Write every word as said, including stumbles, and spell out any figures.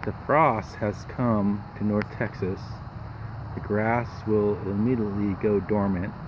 the frost has come to North Texas, the grass will immediately go dormant.